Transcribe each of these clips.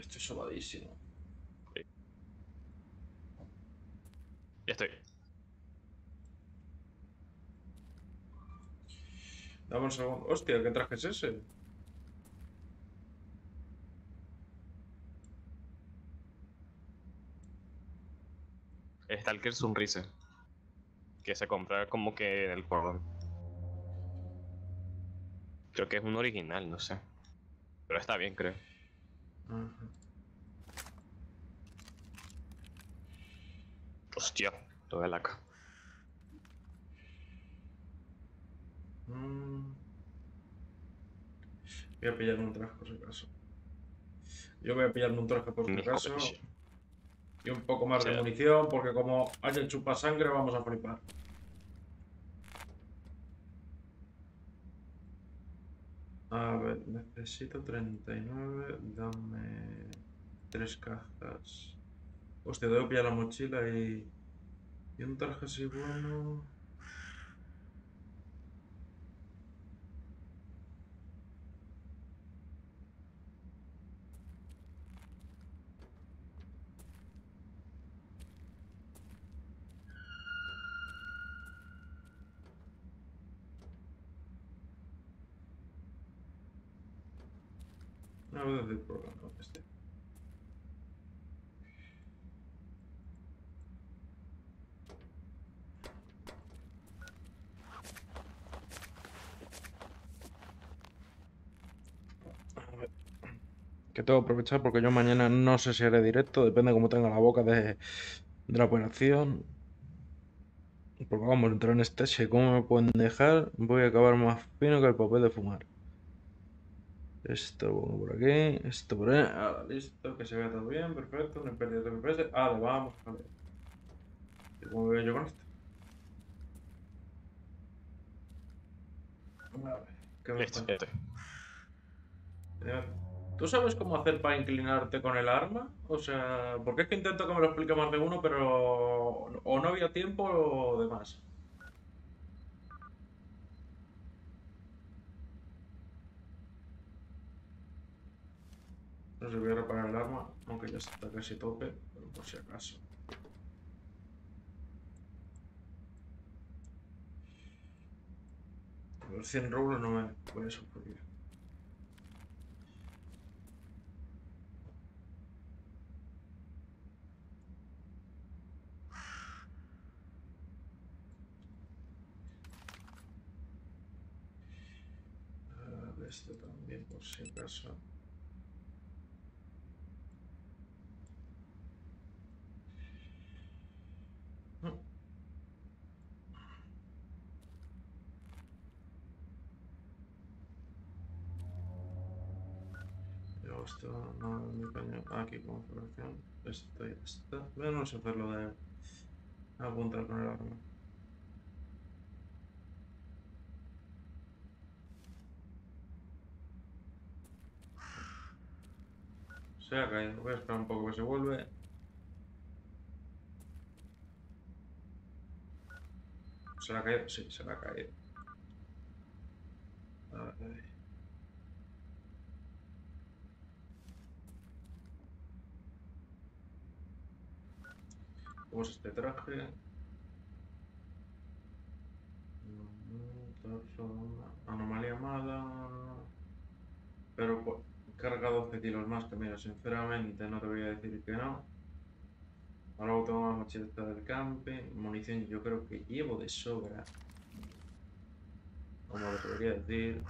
Estoy sobadísimo. Sí. Ya estoy. Dame un segundo. Hostia, ¿qué traje es ese? Stalker Sunrise. Que se compra como que en el cordón. Creo que es un original, no sé. Pero está bien, creo. Ajá. Hostia, toda la acá. Mm, Voy a pillarme un traje por si acaso. Yo voy a pillarme un traje por si Ni acaso. escopetilla. Y un poco O más de sea, munición, porque como haya chupasangre vamos a flipar. A ver, necesito 39. Dame 3 cajas. Hostia, debo pillar la mochila y un traje así bueno. A ver, decir por qué no, este. A ver, que tengo que aprovechar porque yo mañana no sé si haré directo, depende de cómo tenga la boca de la operación. Porque vamos a entrar en estasia y cómo me pueden dejar, voy a acabar más fino que el papel de fumar. Esto lo pongo por aquí, esto por ahí. Ahora, listo, que se vea todo bien, perfecto, no hay pérdida de FPS. Vale, vamos, vale. ¿Y cómo me veo yo con esto? A ver, ¿qué me listo, falta? ya estoy. Eh, ¿Tú sabes cómo hacer para inclinarte con el arma? O sea, porque es que intento que me lo explique más de uno, pero o no había tiempo o demás. No sé, voy a reparar el arma, aunque ya está casi tope, pero por si acaso. Los 100 rublos no me voy a sufrir. Este también, por si acaso. No, yo esto no mi cañón. Aquí, configuración. Esto ya está. Vamos a hacerlo de apuntar con el arma. Se ha caído. Voy a esperar un poco que se vuelve. ¿Se la ha caído? Sí, se la ha caído. Ay. ¿Cómo es este traje? Anomalía mala. Pero carga 12 kilos más que mira, sinceramente no te voy a decir que no. Ahora luego tengo más mochila del camping. Munición yo creo que llevo de sobra. Como debería decir.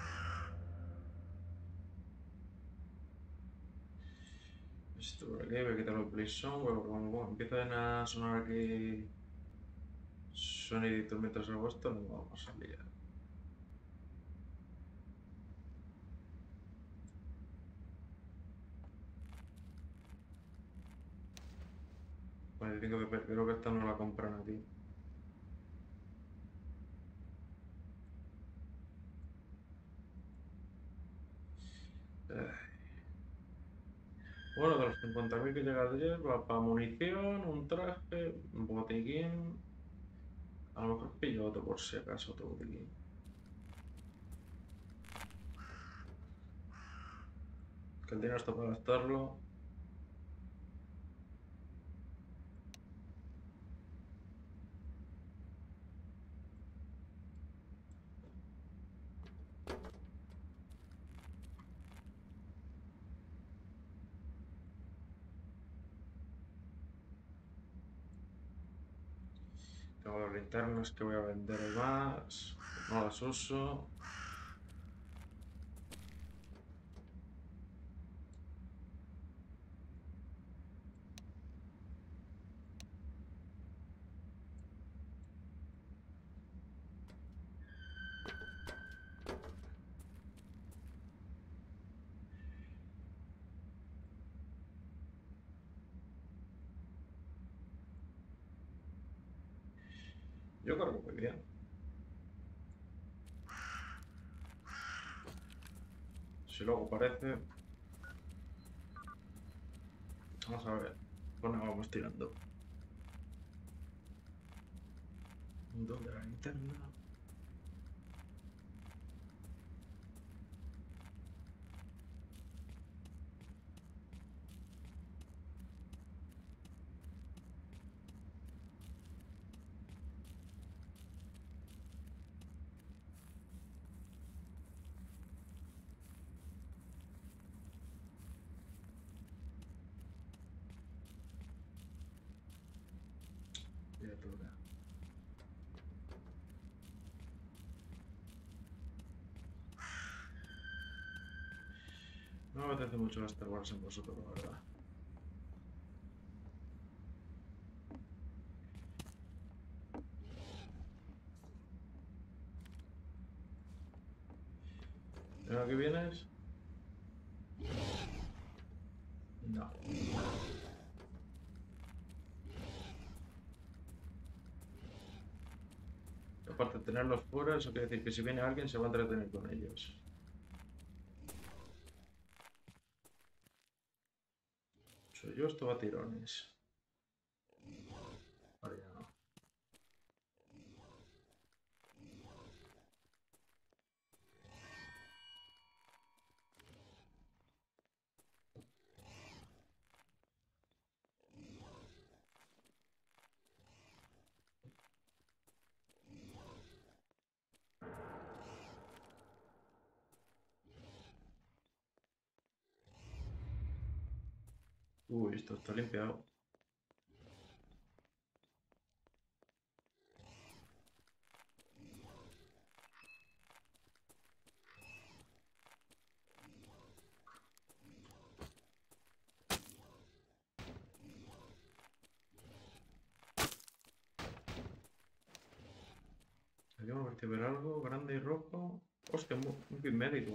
Esto por aquí, voy a quitar el play song, porque como empiezan a sonar aquí soniditos mientras hago esto, no vamos a liar. Vale, creo que esta no la compran aquí. Eh, Bueno, de los 50.000 que llega ayer, va para munición, un traje, un botiquín. A lo mejor pillo otro por si acaso, otro botiquín. Que el dinero está para gastarlo. Tengo dos linternas que voy a vender más. No las uso. Yo creo que muy bien. Si luego parece. Vamos a ver. Bueno, vamos tirando. ¿Dónde la linterna? Criatura. No me apetece mucho gastar balas en vosotros, la verdad. ¿De que vienes? No. Aparte de tenerlos fuera, eso quiere decir que si viene alguien se va a entretener con ellos. Soy yo, esto va a tirones. Vale, ya no. Uy, esto está limpiado. Aquí me parece ver algo grande y rojo. Hostia, un kit médico.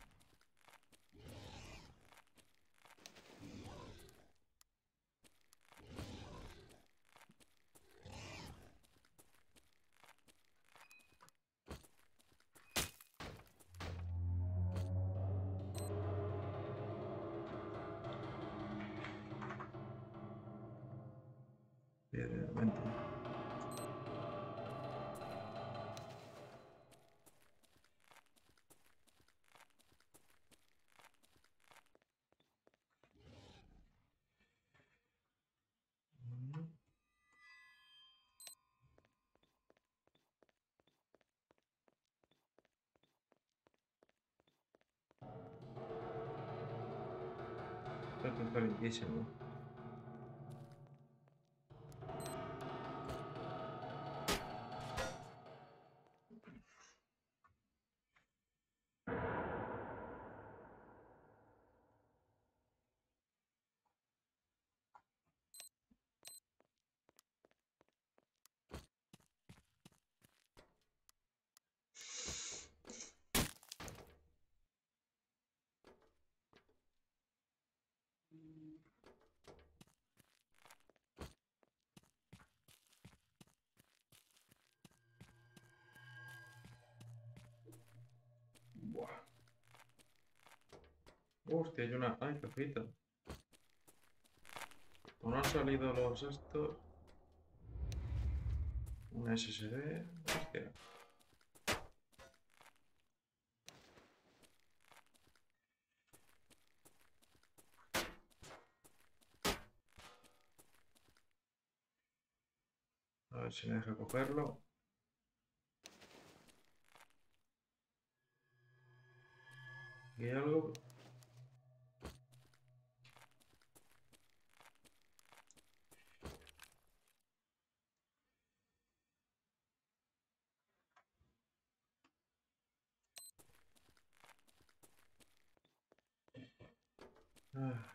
Vente. Esto está limpiísimo. Buah. Hostia, hay una. Ay, qué frita. O no han salido los estos. Una SSD. Hostia. A ver si me deja cogerlo. ¿Y hay algo? Ah.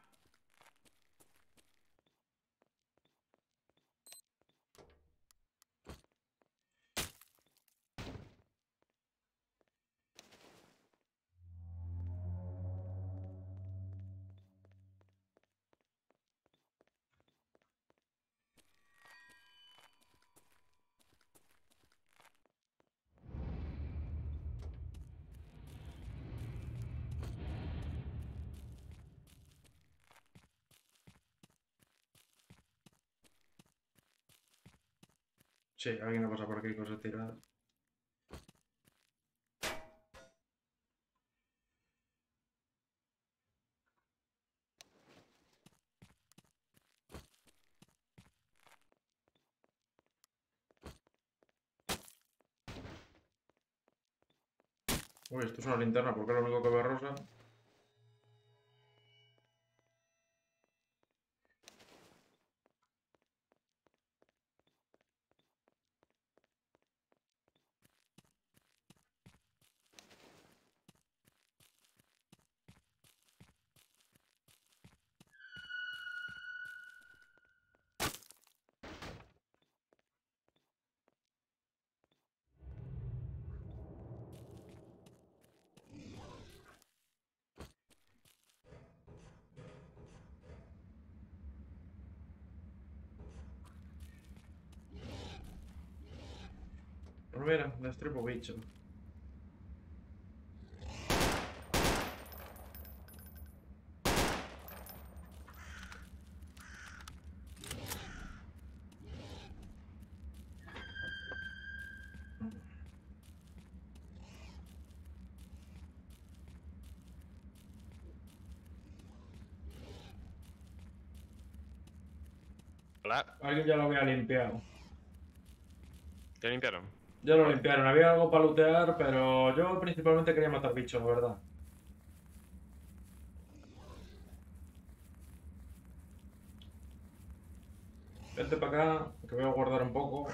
Sí, alguien ha pasado por aquí, cosas tiradas. Uy, esto es una linterna, porque es lo único que veo rosa. Pero mira, destripo bicho. Hola, Alguien ya lo había limpiado. ¿te limpiaron? Ya lo Vale. limpiaron, había algo para lootear, pero yo principalmente quería matar bichos, la verdad. Vente para acá, que voy a guardar un poco.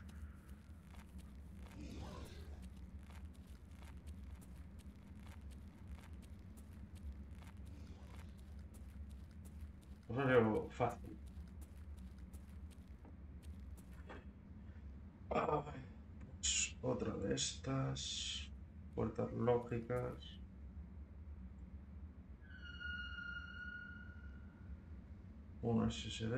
Pues ha sido fácil. Ay, pues otra de estas. Puertas lógicas. Un SSD.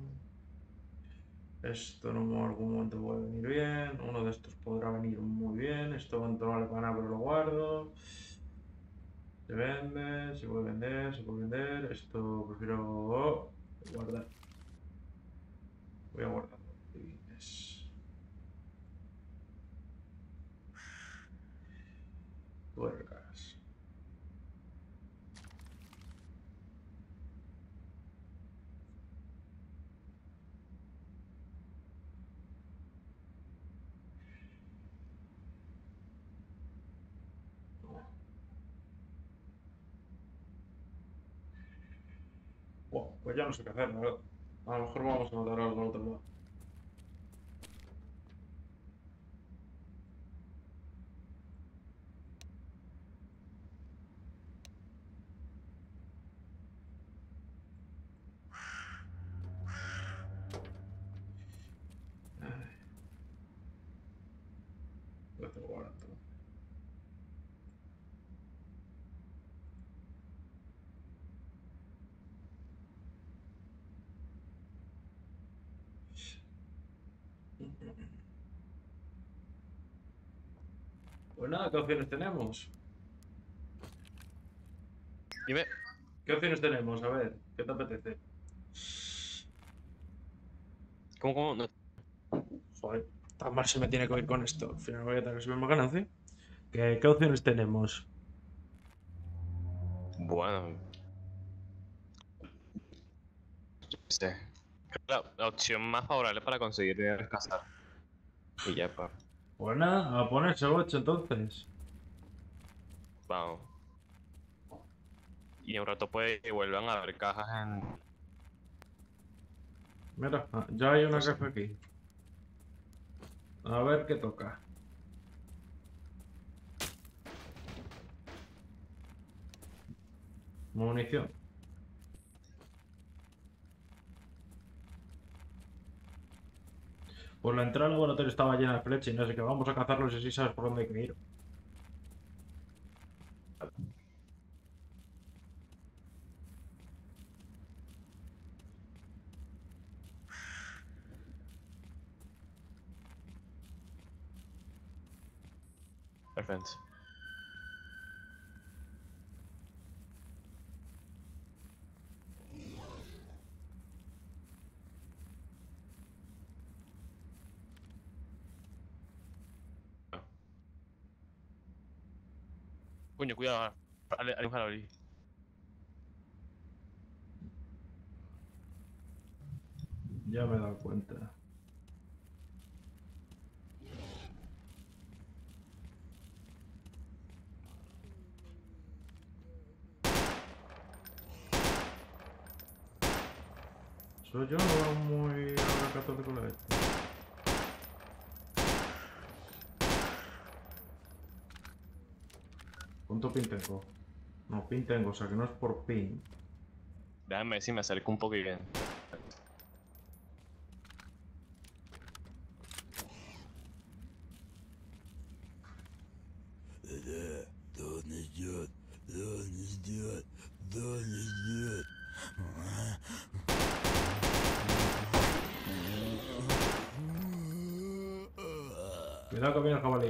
Esto en algún momento puede venir bien. Uno de estos podrá venir muy bien. Esto no vale para nada, pero lo guardo. Se vende, se puede vender, se puede vender. Esto prefiero guardar. Voy a guardar. Tuercas. Buah, pues ya no sé qué hacer, la verdad. A lo mejor vamos a matar algo al otro lado. Ay, voy a hacer guardar todo. Pues nada, ¿qué opciones tenemos? Dime, ¿Qué opciones tenemos? A ver, ¿qué te apetece? ¿cómo no? Joder, tan mal se me tiene que oír con esto. Al final voy a tener que subir más ganancia. ¿Qué opciones tenemos? Bueno, sé. La opción más favorable para conseguir dinero es cazar. Y ya, pa. Pues nada, a ponerse 8 entonces. Vamos. Y en un rato puede que vuelvan a haber cajas en. Mira, ya hay una Pues, caja aquí. A ver qué toca. Munición. Pues la entrada al laboratorio estaba llena de flechas y no sé qué. Vamos a cazarlos y así sabes por dónde hay que ir. Perfecto. Coño, cuidado. Hay un jabalí. Ya me he dado cuenta. Soy yo muy ahora católico la esto. ¿Cuánto pin tengo? No, pin tengo, o sea que no es por pin. Déjame ver si me acerco un poco y bien. Cuidado que viene el jabalí.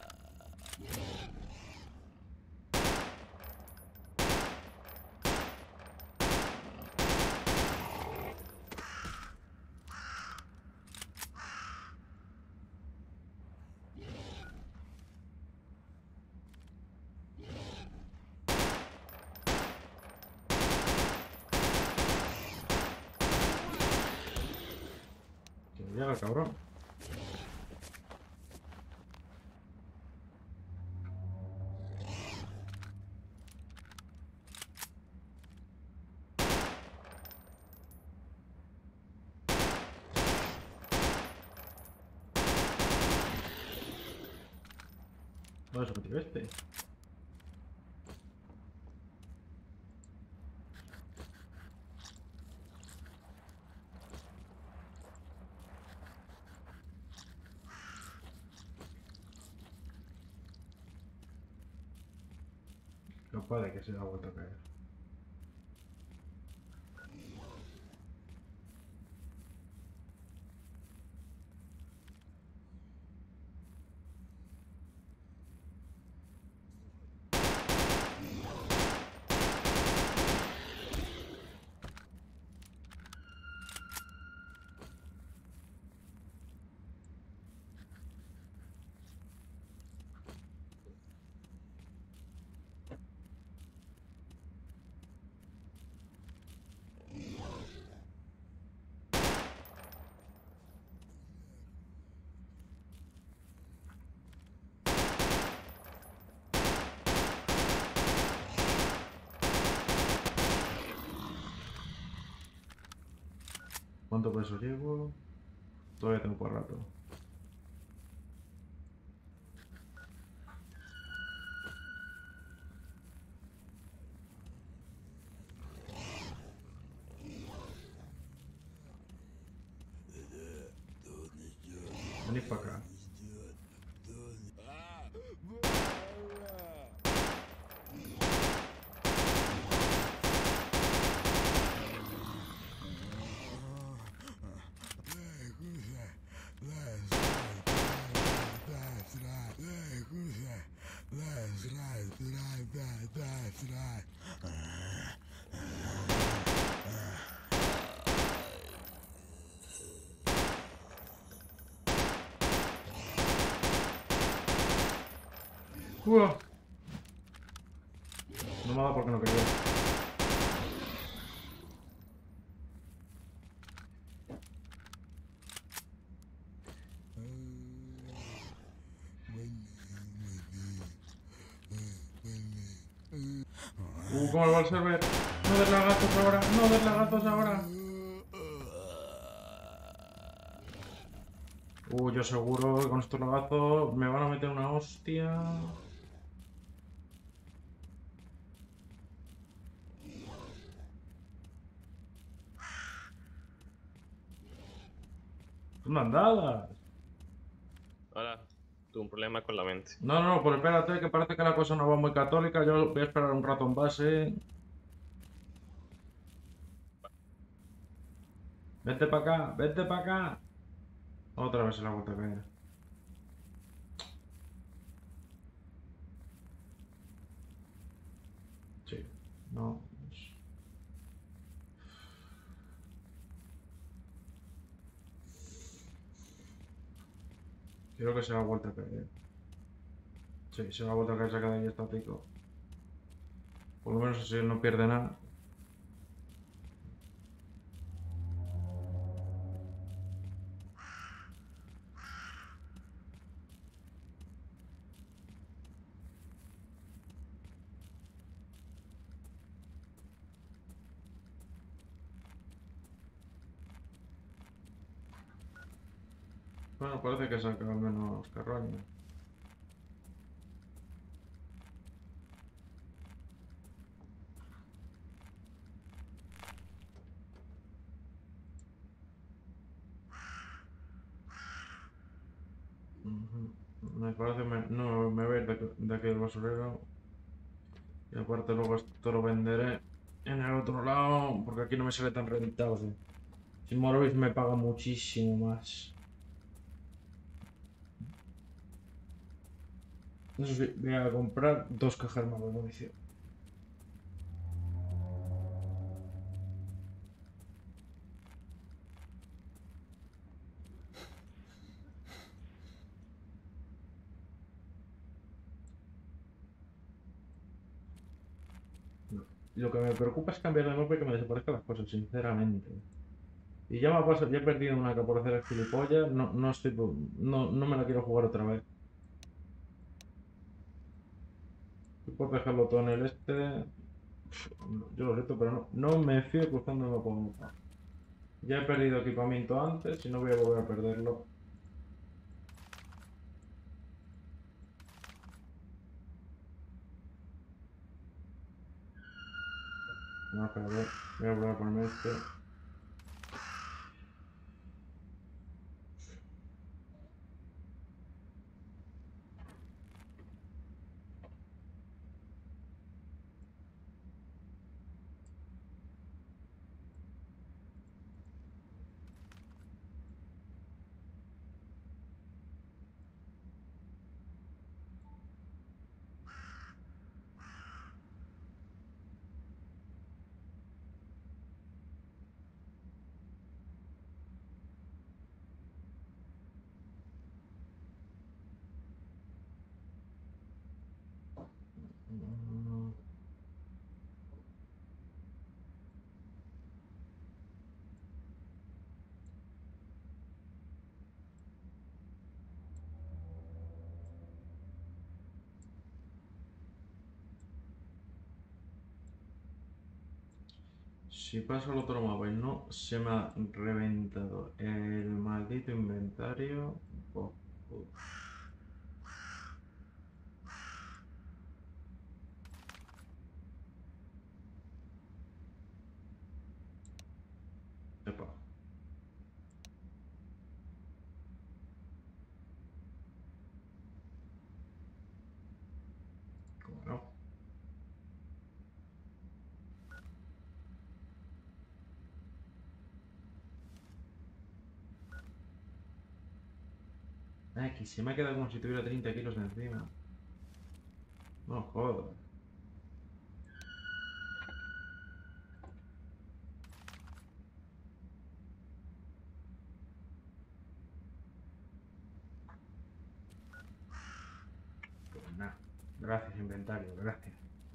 Que llega el cabrón. ¿Dónde se metió este? Capaz de que se ha vuelto a caer. ¿Cuánto peso llevo? Todavía tengo por rato. Venid para acá. ¡Uah! No me ha dado porque no quería. ¿Cómo va el server? No des lagartos ahora, no des lagartos ahora. Yo seguro que con estos lagazos me van a meter una hostia. ¿Dónde andabas? Ahora, tuve un problema con la mente. No, no, pues espérate, que parece que la cosa no va muy católica. Yo voy a esperar un rato en base. Vente para acá, vente para acá. Otra vez se la vuelta a caer. Sí, no. Creo que se la vuelta a caer. Sí, se la vuelta a caer, se queda ahí estático. Por lo menos así él no pierde nada. Bueno, parece que saca al menos carroña. Me parece no me voy a ir de aquí del basurero. Y aparte luego esto lo venderé en el otro lado, porque aquí no me sale tan rentable. Si Morvis me paga muchísimo más. Eso sí, voy a comprar 2 cajas más de munición. Lo que me preocupa es cambiar de mapa y que me desaparezcan las cosas, sinceramente. Y ya me ha pasado, ya he perdido una que por hacer el gilipollas, no estoy, no me la quiero jugar otra vez. Y por dejarlo todo en el este, yo lo siento, pero no me fío cruzando el mapa por mapa. Ya he perdido equipamiento antes y no voy a volver a perderlo. No, espera, voy a volver a ponerme este. Mm, Si paso al otro mapa y no se me ha reventado el maldito inventario. Oh, oh, epa. Bueno, que se me ha quedado como si tuviera 30 kilos de encima. No jodas. Pues nada. Gracias, inventario, gracias.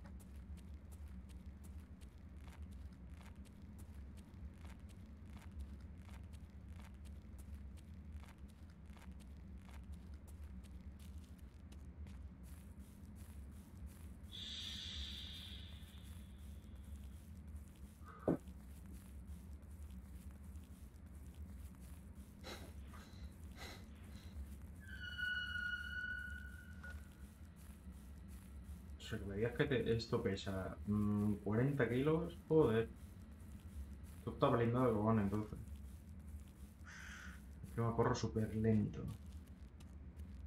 O sea, que me digas que esto pesa 40 kilos, joder. Esto está blindado de cojones entonces. Es que me corro súper lento.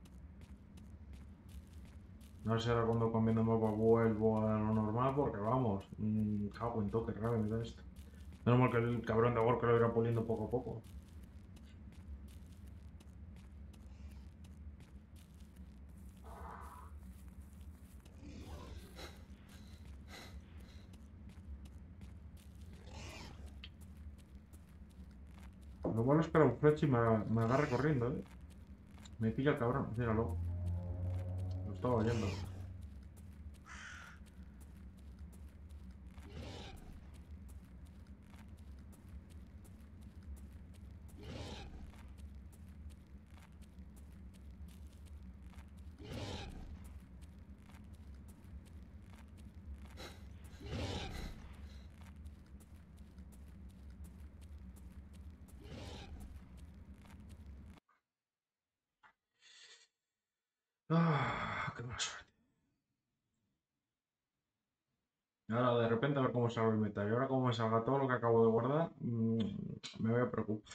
No sé ahora cuando cambiando mapa vuelvo a lo normal, porque vamos, cago en toque, raro me da esto. Menos mal que el cabrón de Gorka lo irá puliendo poco a poco. Lo malo es que un flecha y me agarre corriendo, eh. Me pilla el cabrón, míralo. Lo estaba oyendo. Qué mala suerte. Ahora de repente a ver cómo salgo el metal. Y ahora como me salga todo lo que acabo de guardar, me voy a preocupar.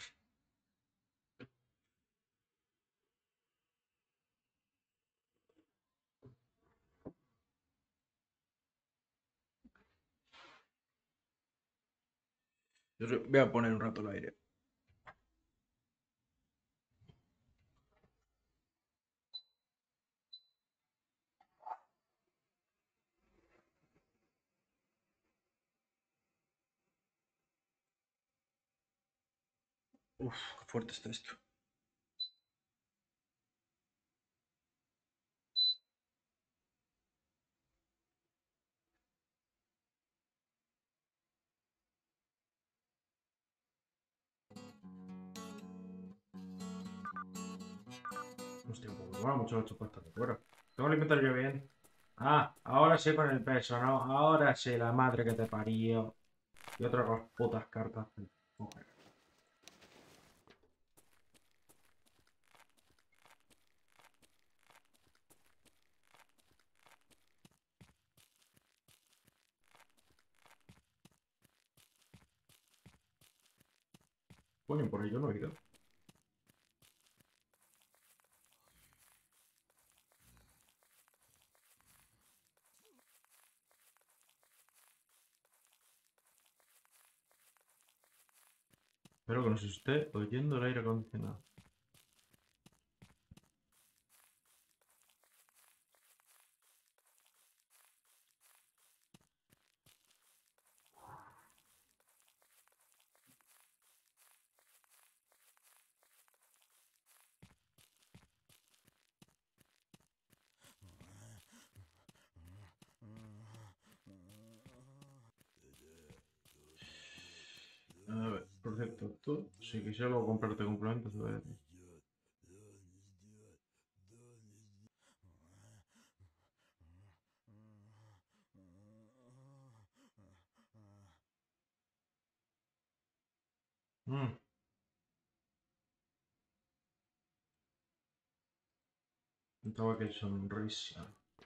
Voy a poner un rato el aire. Uf, qué fuerte está esto. Hostia, pues mola mucho la chupasta de fuera. Tengo que alimentar yo bien. Ah, ahora sí con el peso, ¿no? Ahora sí, la madre que te parió. Y otra con las putas cartas. Joder. Coño, por ello no he ido. Espero que nos esté oyendo el aire acondicionado. A ver, por cierto, tú, si quisiera luego comprarte complementos, te voy a decir. Mm, Estaba que sonrisa.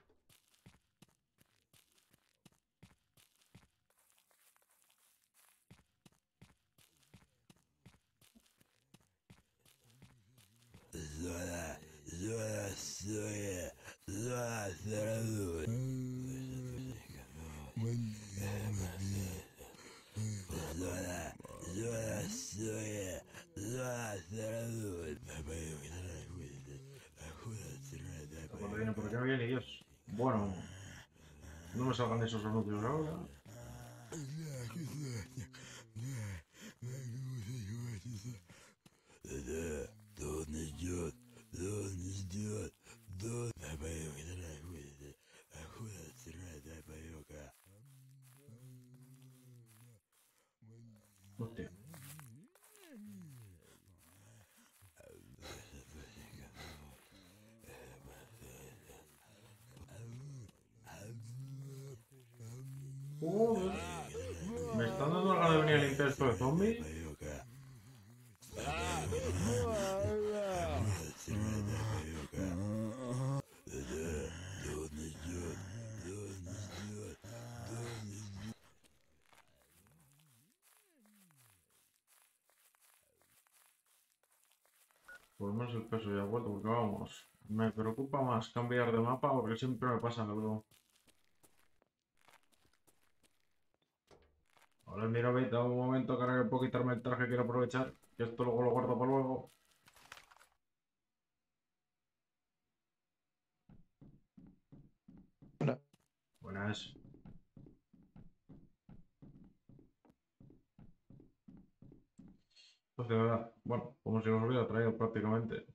Cuando viene por aquí no viene ni Dios. Bueno, no me salgan esos anuncios ahora. Hostia. Joder. Me están dando ganas de venir a limpiar esto de zombies. Por lo menos el peso ya ha vuelto, porque vamos. Me preocupa más cambiar de mapa porque siempre me pasa algo. Ahora miro ahorita un momento que ahora que puedo quitarme el traje, quiero aprovechar. Que esto luego lo guardo para luego. Hola. Buenas. Pues de verdad, bueno, como si os hubiera traído prácticamente.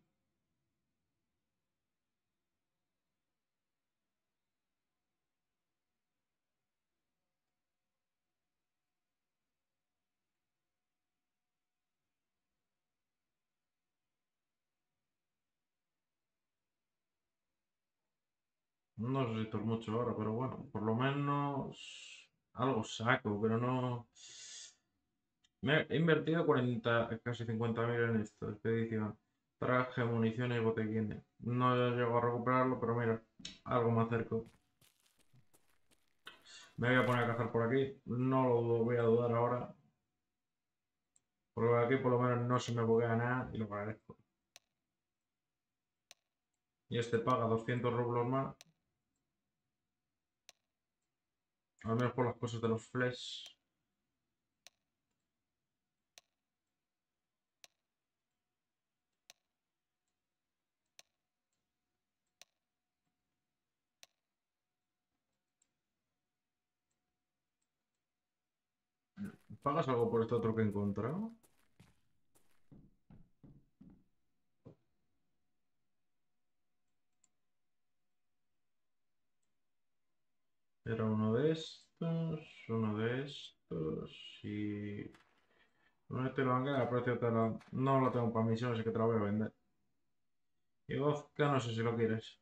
No sé si esto es mucho ahora, pero bueno, por lo menos algo saco, pero no. He invertido 40, casi 50.000 en esto, expedición. Traje, municiones y botequines. No llego a recuperarlo, pero mira, algo más cerca. Me voy a poner a cazar por aquí. No lo voy a dudar ahora. Porque aquí por lo menos no se me buguea nada y lo agradezco. Y este paga 200 rublos más. Al menos por las cosas de los flesh. ¿Pagas algo por este otro que he encontrado? Era uno de estos y... No, este lo van a quedar, precio no lo tengo para misión, así que te lo voy a vender. Y vodka, no sé si lo quieres.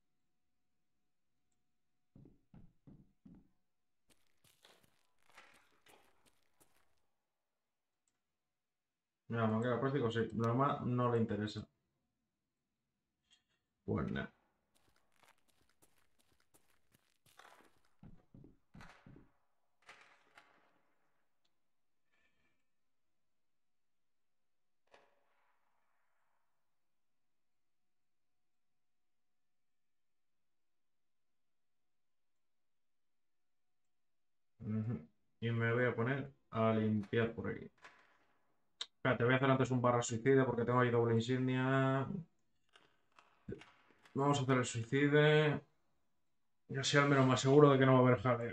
Mira, me queda práctico, sí. Lo demás no le interesa. Pues nada. Ujú. Y me voy a poner a limpiar por aquí. Espérate, voy a hacer antes un barra suicida porque tengo ahí doble insignia. Vamos a hacer el suicide. Y así al menos más seguro de que no va a haber jaleo.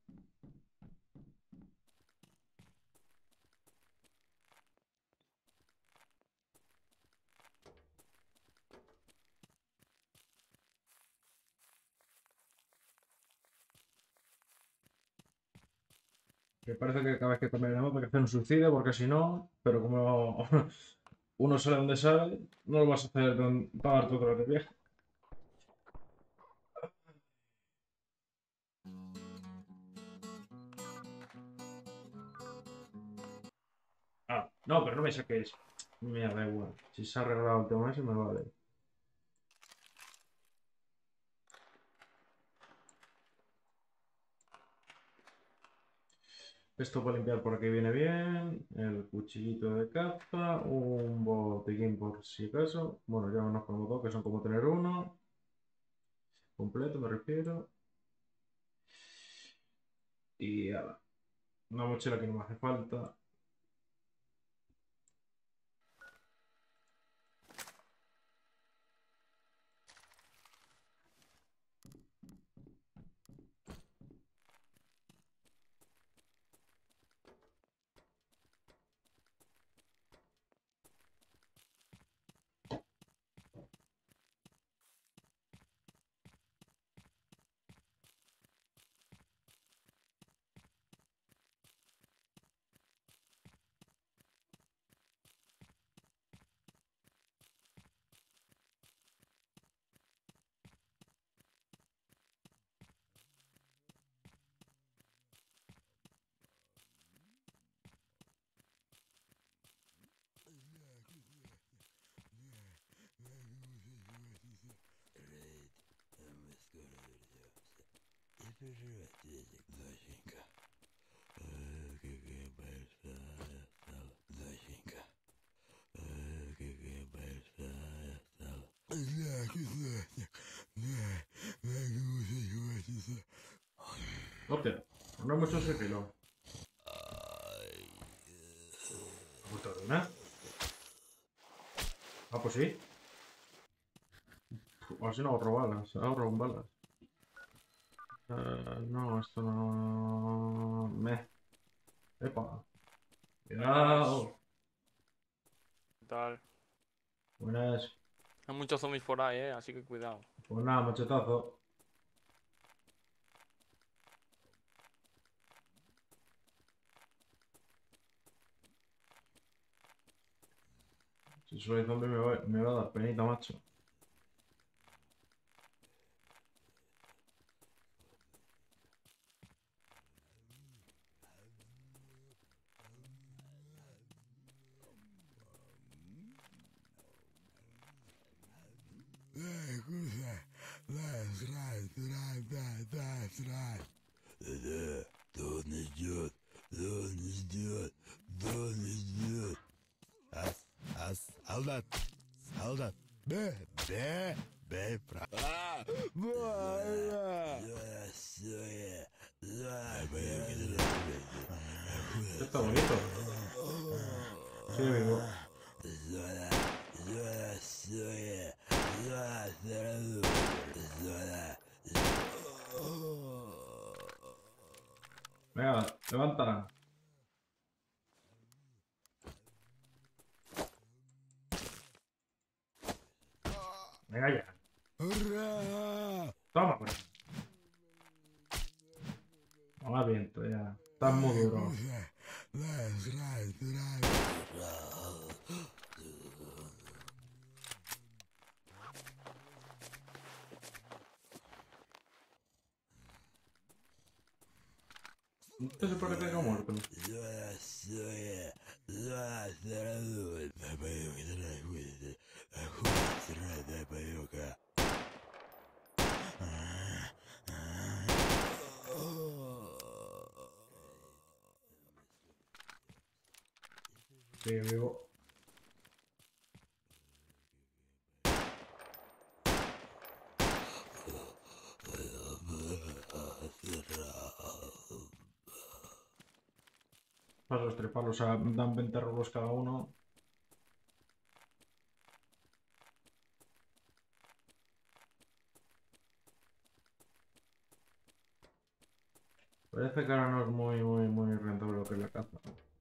Me parece que cada vez que cambie de mapa hay que hacer un suicide porque si no, pero como uno sabe dónde sabe, no lo vas a hacer para darte otra vez de viaje. Ah, no, pero no me saques. Me da igual. Si se ha arreglado el tema ese, me vale. Esto para limpiar por aquí viene bien. El cuchillito de caza. Un botiquín por si acaso. Bueno, ya unos como dos, que son como tener uno. Completo, me refiero. Y ala, una mochila que no me hace falta. Hostia, no hay mucho sigilo. ¿Puta de una? Ah, pues sí. Así no ahorro balas, ahorro balas. No, esto no... Epa. Cuidado. ¿Qué tal? Buenas. Hay muchos zombies por ahí, así que cuidado. Pues nada, machetazo. Si soy zombie me va a dar penita, macho. Солдат, бе, pra... Está bonito. Sigue vivo. Venga, levántala. Venga ya. Toma, pues. Toma viento, ya. Estás muy duro. ¿Usted se parece que ha muerto? Sigue vivo. Vas a estreparlos, o sea, dan 20 rublos cada uno. Parece que ahora no es muy rentable lo que es la caza.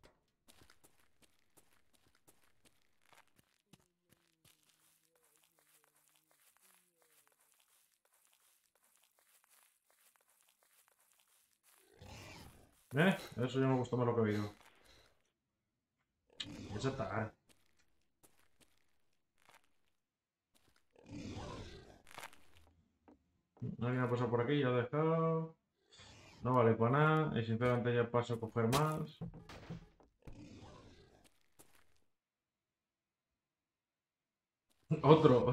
Eso ya me gustó más lo que he oído. Eso está. Alguien ha pasado por aquí y ha dejado. No vale para nada. Y sinceramente ya paso a coger más. Otro.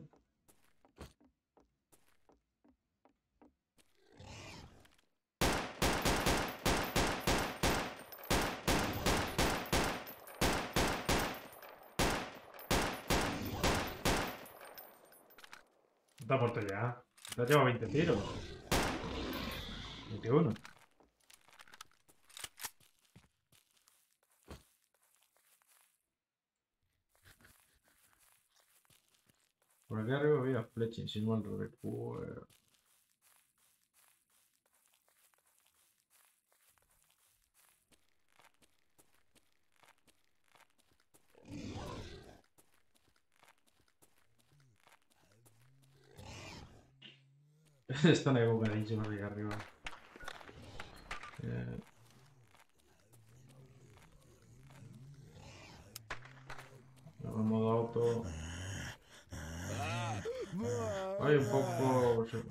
Está muerto ya. Te has llevado 20 tiros. 21. Por aquí arriba había flecha, si no mal recuerdo. Están evocadísimos ahí arriba. Eh, en modo auto. Hay un poco. Sí.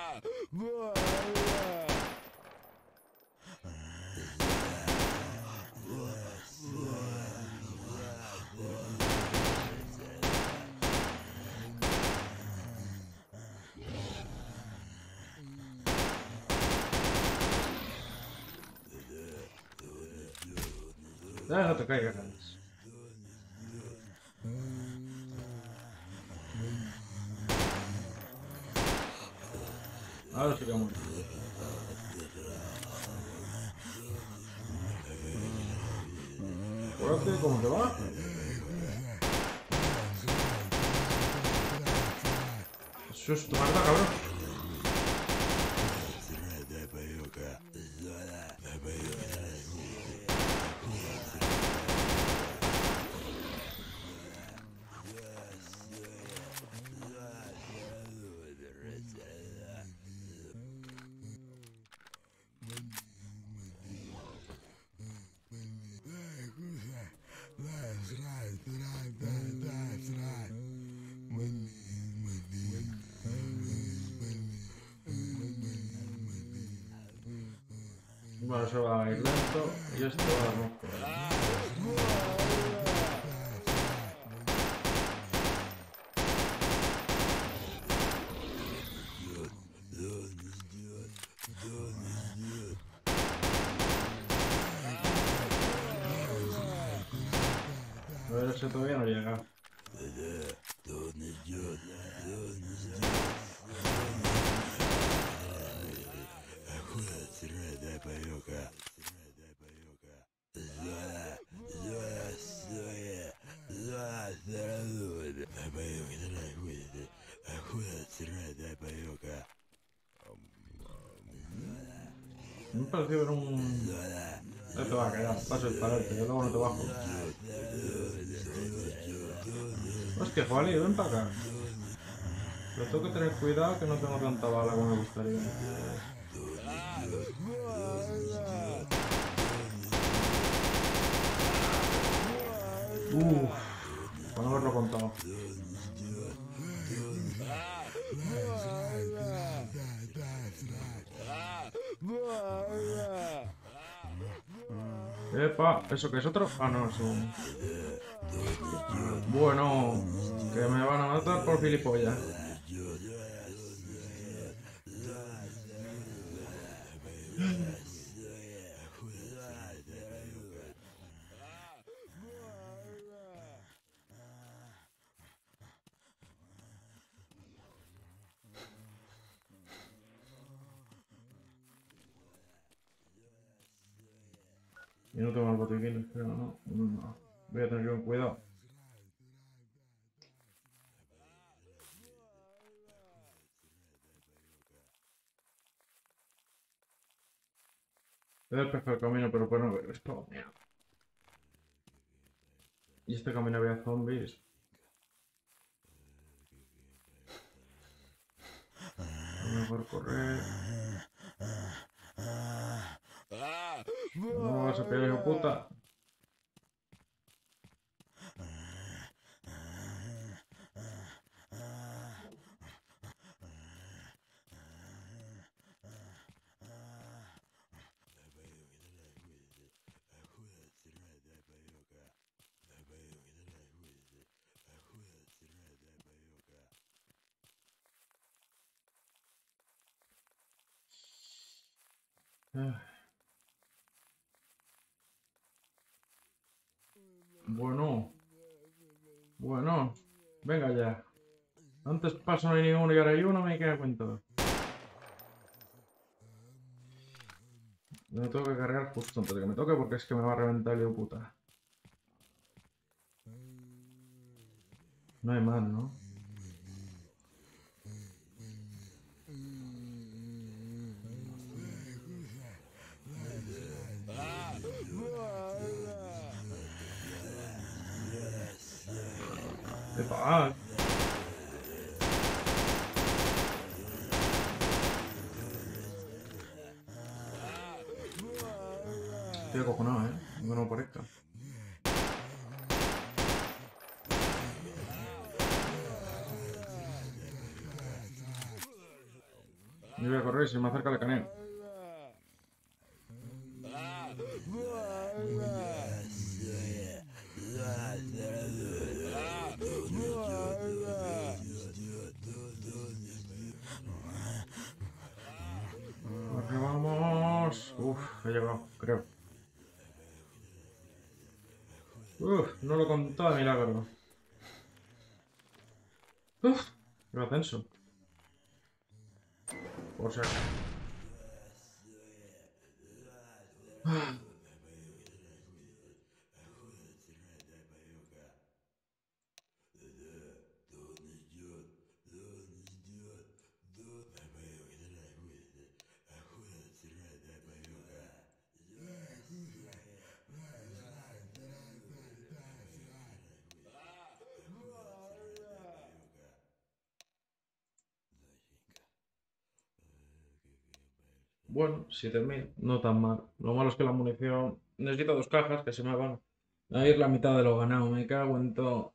No te caigas. Ahora sí que vamos. Espérate, ¿cómo te va? Susto, mata, cabrón. Bueno, eso va a ir lento y esto va a dar más problemas. A ver, ese todavía no llega. Me pareció ver un... Ya te va a quedar, paso dispararte, yo luego no te bajo. Hostia, Juali, ven para acá. Pero tengo que tener cuidado que no tengo tanta bala como me gustaría. Uff, por no haberlo contado. Epa, ¿eso qué es otro? Ah, no, es un... Bueno, que me van a matar por gilipollas. Y no tengo los botiquines, creo, no. No. Voy a tener que ir con cuidado. He despejado el camino, pero pues no veo esto. Y este camino había zombies. A lo mejor correr. No me vas a pegar, hijo puta. Bueno, bueno, venga ya. Antes paso no hay ninguno y ahora hay uno, me queda cuento. Me tengo que cargar justo antes de que me toque porque es que me va a reventar el hijo puta. No hay más, ¿no? ¡Epa! Estoy acojonado, ¿eh? Aunque no me parezca. Yo voy a correr y si me acerca le caneo. ¡Corre, vamos! Uf, he llegado, creo. Uf, no lo he contado de milagro. Uf, qué tenso. Por si acaso. Bueno, 7000, no tan mal. Lo malo es que la munición. Necesito 2 cajas que se me van a ir la mitad de lo ganado. Me cago en todo.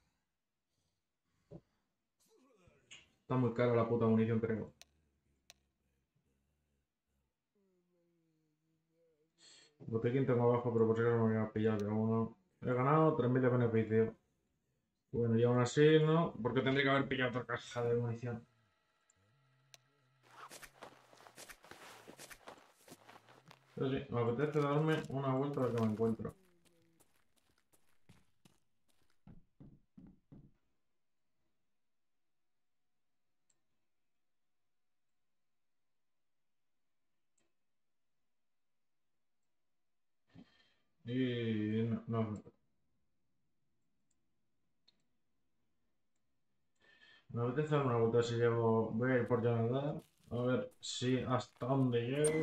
Está muy cara la puta munición, creo. Botequín tengo abajo, pero por si acaso me voy a pillar de uno. He ganado 3000 de beneficio. Bueno, y aún así, ¿no? Porque tendría que haber pillado otra caja de munición. Pero sí, me apetece darme una vuelta a ver qué me encuentro. Y no. Me apetece dar una vuelta si llego. Voy a ir por Jonathan. A ver si hasta dónde llego.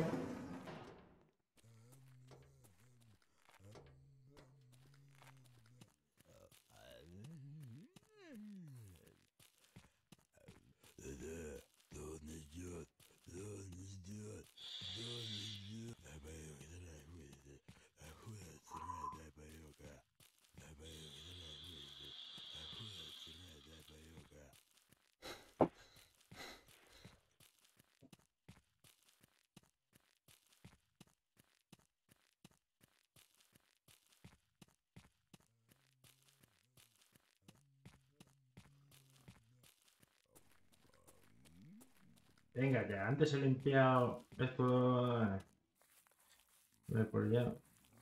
Venga, ya, antes he limpiado esto. Por ya.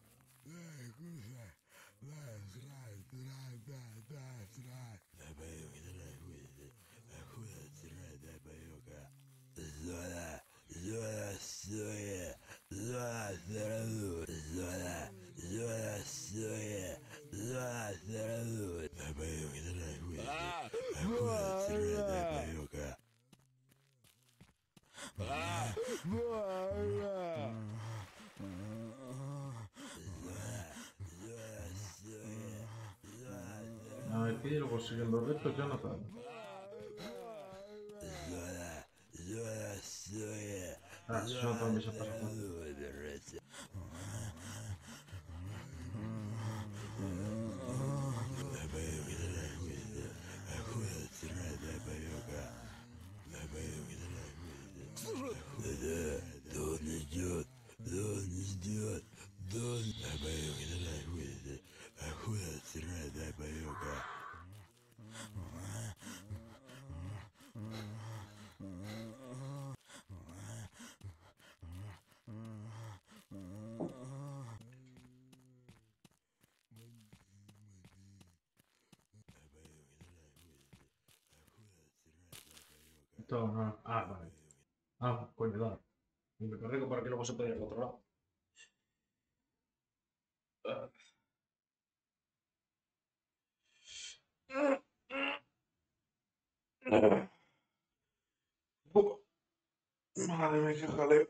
A ver, ¿qué lo consiguiendo los retos? Jonathan. Ah, si Jonathan se pasa fácil. Esto no. Ah, vale. Ah, coño, dale. Y me cargo para que luego se pueda ir al otro lado. Madre mía, qué jaleo.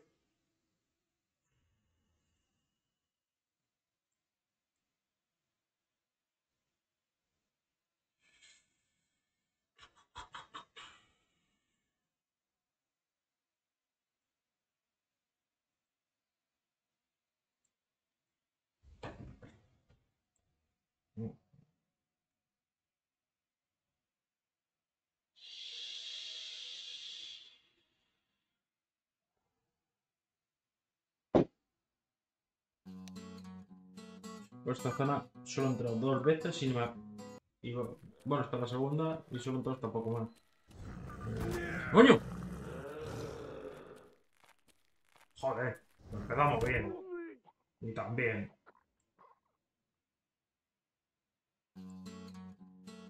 Por esta zona solo he entrado 2 veces y me. Y bueno, esta es la segunda y solo he entrado hasta poco más. ¡Coño! Joder, nos empezamos bien. Y también.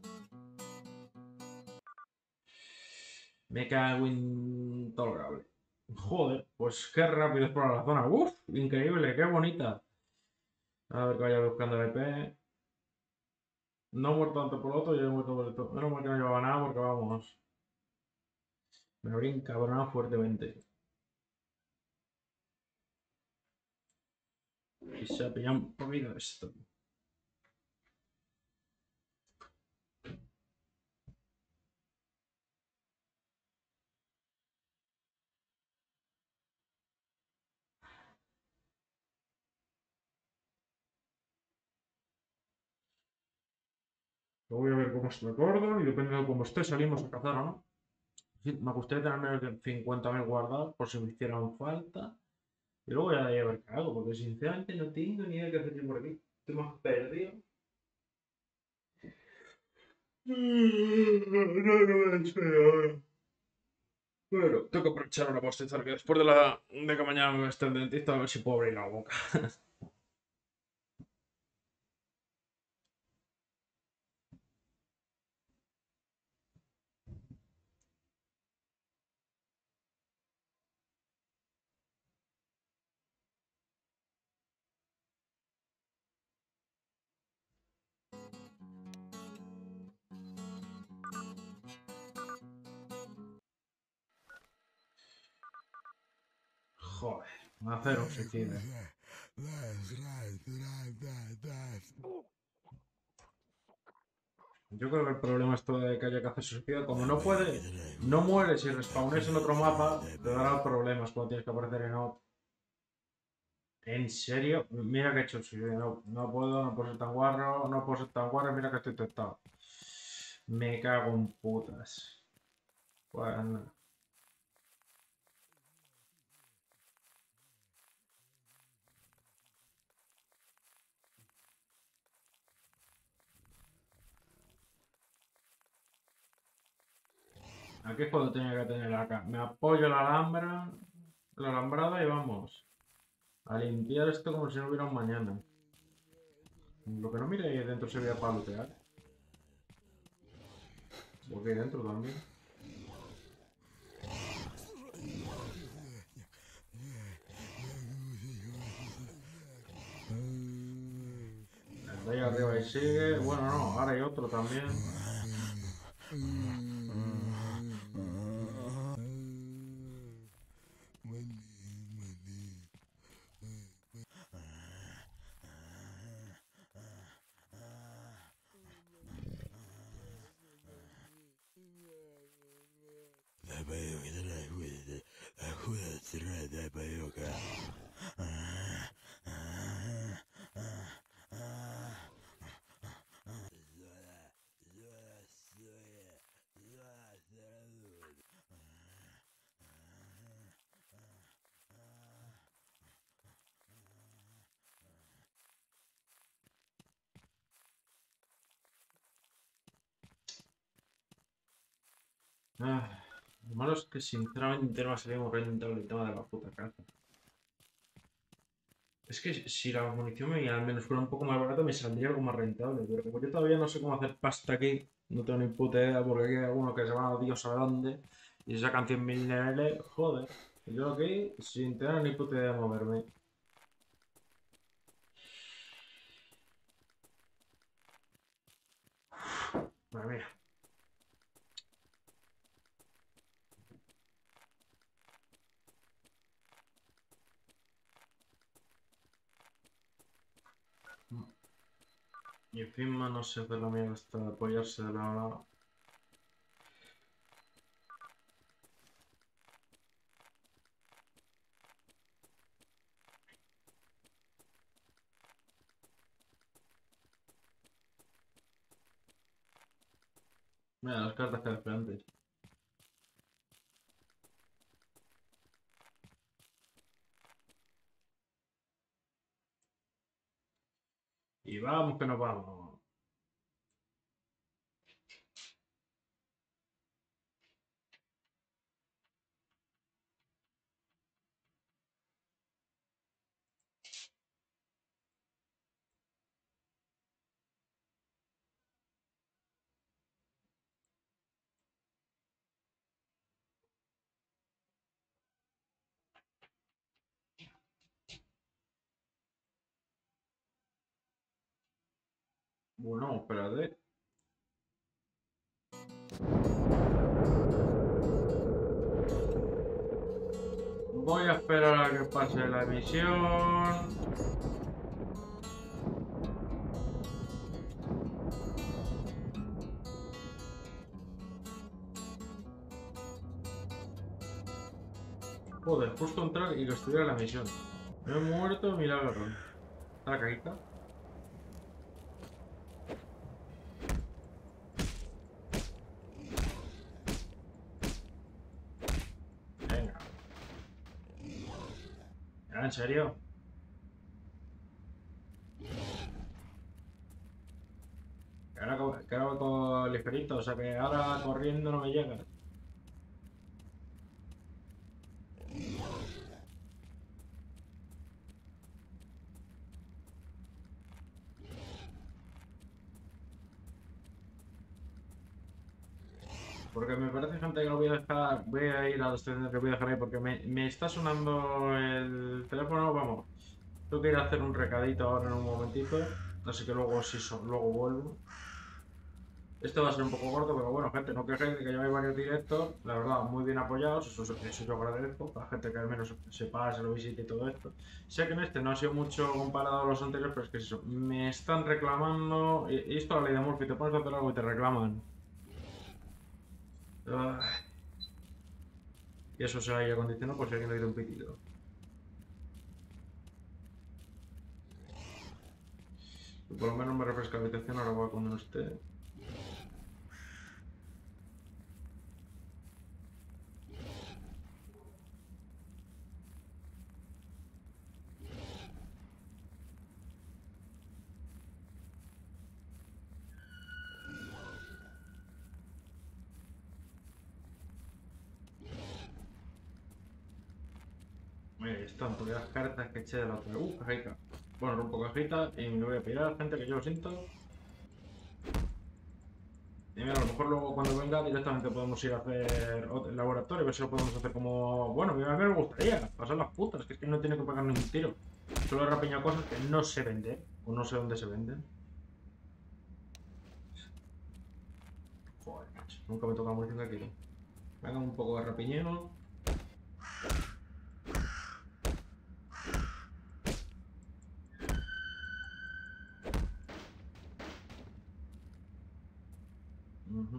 Me cago en todo lo que hable. Joder, pues qué rápido explora la zona. Uf, increíble, qué bonita. A ver que vaya buscando el EP. No he muerto tanto por lo otro, yo he muerto por esto. Menos mal que no llevaba nada porque vamos. Me habría encabronado fuertemente. Y se ha pillado un poquito de esto. Lo voy a ver cómo está el gordo y dependiendo de cómo esté salimos a cazar o no. Sí, me gustaría tener menos de 50.000 guardados por si me hicieran falta. Y luego ya de ver qué hago, porque sinceramente no tengo ni idea de qué hacer yo por aquí. Estoy más perdido. No sé ahora. Bueno, tengo que aprovechar ahora para bostezar, que después de que mañana me esté el dentista, a ver si puedo abrir la boca. Joder, me va a hacer un suicidio. Yo creo que el problema es todo de que haya que hacer suicidio. Como no puede, no mueres y respawnes en otro mapa, te dará problemas cuando tienes que aparecer en otro. ¿En serio? Mira que he hecho el suicidio. No, no puedo, no puedo ser tan guarro, no puedo ser tan guarro. Mira que estoy tentado. Me cago en putas. Bueno, aquí es cuando tenía que tener acá. Me apoyo la alambrada y vamos. A limpiar esto como si no hubiera un mañana. Lo que no mire ahí dentro sería para lootear. Porque hay dentro también. El de ahí arriba y sigue. Bueno, no, ahora hay otro también. Ah, lo malo es que sinceramente no va a salir muy rentable el tema de la puta caza. Es que si la munición al menos fuera un poco más barata me saldría algo más rentable. Pero como yo todavía no sé cómo hacer pasta aquí, no tengo ni puta idea porque aquí hay algunos que se van a Dios a dónde y sacan 100.000 niveles. Joder, yo aquí sin tener ni puta idea de moverme. Madre mía. Y encima no sé hacer la mierda esta de apoyarse de la lava. Mira las cartas que dejé antes. Y vamos que nos vamos. Bueno, espérate. Voy a esperar a que pase la emisión. Joder, justo entrar y que estuviera la emisión. Me he muerto, milagro. ¿Está la cajita? Venga. ¿En serio? Que ahora voy con ligerito, o sea que ahora corriendo no me llega. Porque me parece, gente, que lo voy a dejar. Voy a ir a los que voy a dejar ahí porque me está sonando el teléfono. Vamos, tengo que ir a hacer un recadito ahora en un momentito. Así que luego, si luego vuelvo. Este va a ser un poco corto, pero bueno, gente, no quejéis de que lleváis varios directos. La verdad, muy bien apoyados. Eso yo agradezco. La gente que al menos se pase, lo visite y todo esto. Sé que en este no ha sido mucho comparado a los anteriores, pero es que es eso. Me están reclamando. Y esto es la ley de Murphy. Te pones a hacer algo y te reclaman. Y eso se va a ir acondicionando por si alguien le dio un pitido. Y por lo menos me refresca la habitación, ahora voy cuando no esté. Ahí están todas las cartas que eché de la otra. Cajita. Bueno, rompo cajita y me voy a pillar, gente, que yo lo siento. Y mira, a lo mejor luego cuando venga directamente podemos ir a hacer el laboratorio, a ver si lo podemos hacer como... Bueno, a mí me gustaría pasar las putas, que es que no tiene que pagar ningún tiro. Solo he rapiñado cosas que no sé vender, o no sé dónde se venden. Joder, macho, nunca me toca munición que quiero. Venga, un poco de rapiñeo. Ujú.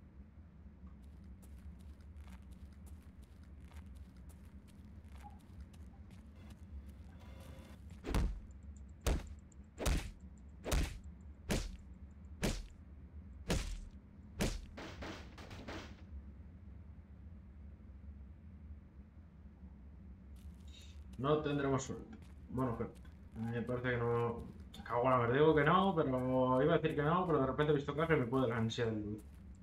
No tendremos suerte. Bueno, pero me parece que no. Cago en la verdad, digo que no, pero iba a decir que no, pero de repente he visto caja y me puede la ansia del luz.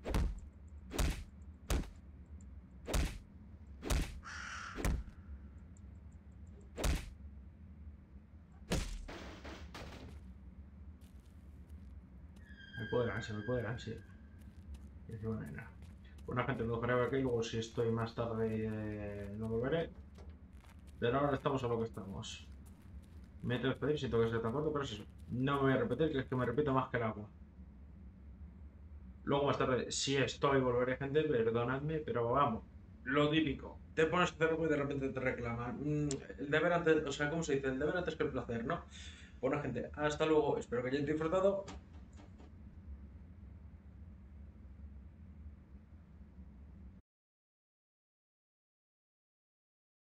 Me puede la ansia, me puede la ansia. Y encima no hay nada. Bueno, gente, lo dejaré aquí, luego si estoy más tarde no lo veré. Pero ahora estamos a lo que estamos. Me tengo que despedir si tengo que ser tan corto, pero es eso. No me voy a repetir, que es que me repito más que el agua. Luego más tarde, si estoy, volveré, gente, perdonadme, pero vamos. Lo típico. Te pones a hacer algo y de repente te reclaman. El deber antes, o sea, ¿cómo se dice? El deber antes que el placer, ¿no? Bueno, gente, hasta luego. Espero que hayáis disfrutado.